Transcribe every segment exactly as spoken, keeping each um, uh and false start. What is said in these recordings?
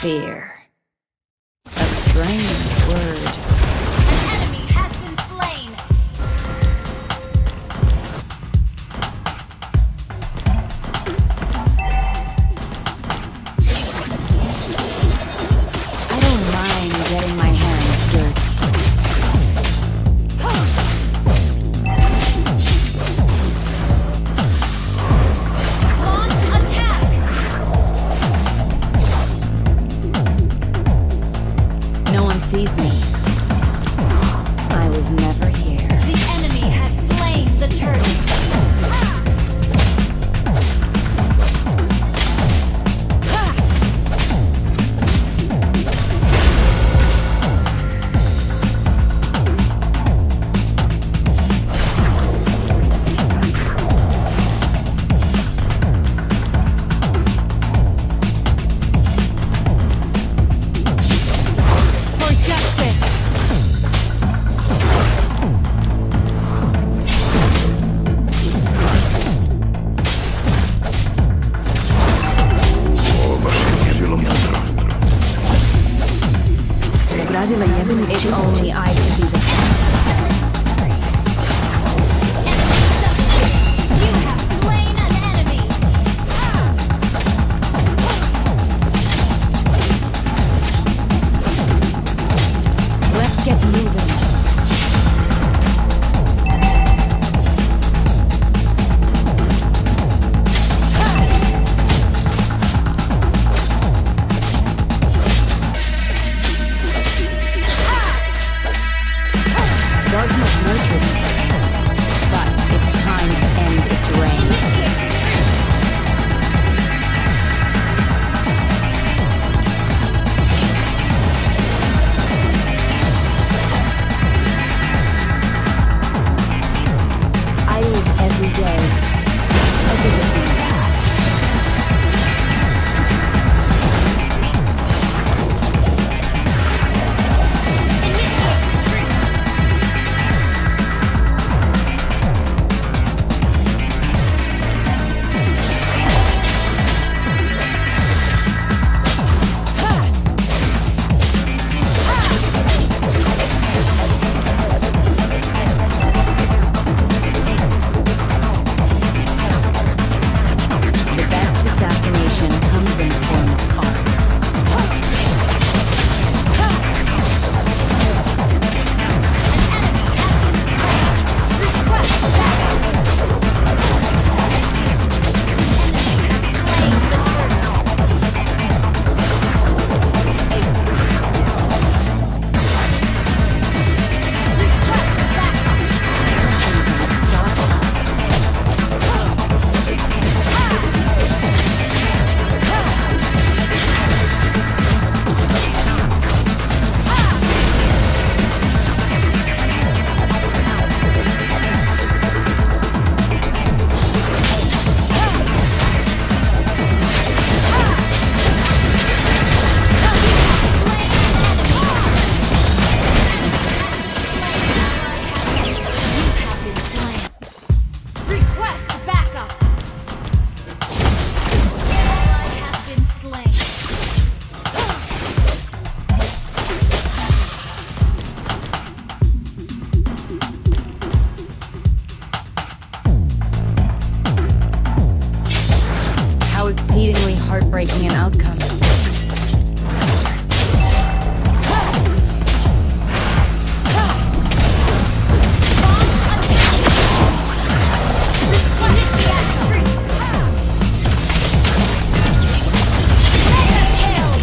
Fear. A strange word. An enemy has been slain. I don't mind getting my hands dirty. Launch attack. No one sees me. I was never here. The enemy has slain the turtle. For justice. If only I could be the You have slain an enemy. Let's get moving. Darkness nurtured me, but it's time to end its reign. I live every day as if it were last. Initiate retreat. The best assassination comes in the form of art. Request backup. Enemy has slain the turtle. Request backup. Request backup. Ally has been slain. How exceedingly heartbreaking an outcome. Initiate retreat. Mega kill.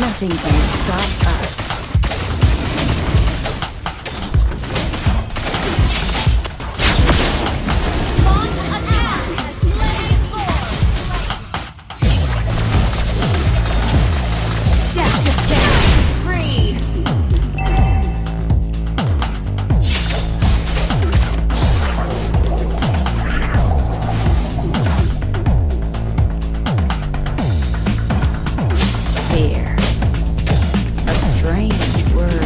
Nothing can stop us. Launch attack. Slay Lord. Death defense free. Fear. A strange word.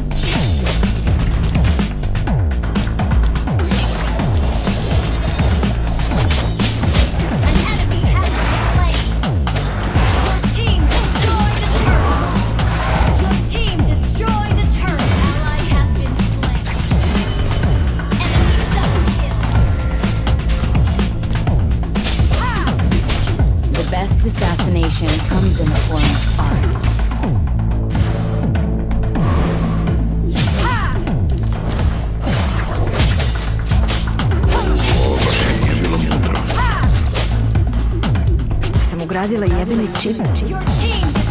An enemy has been slain. Your team destroyed a turret. Your team destroyed a turret. Ally has been slain. Enemy double kill. Ah! The best assassination comes in the form of art. Ah! Sam ugradila jedini čip. Your team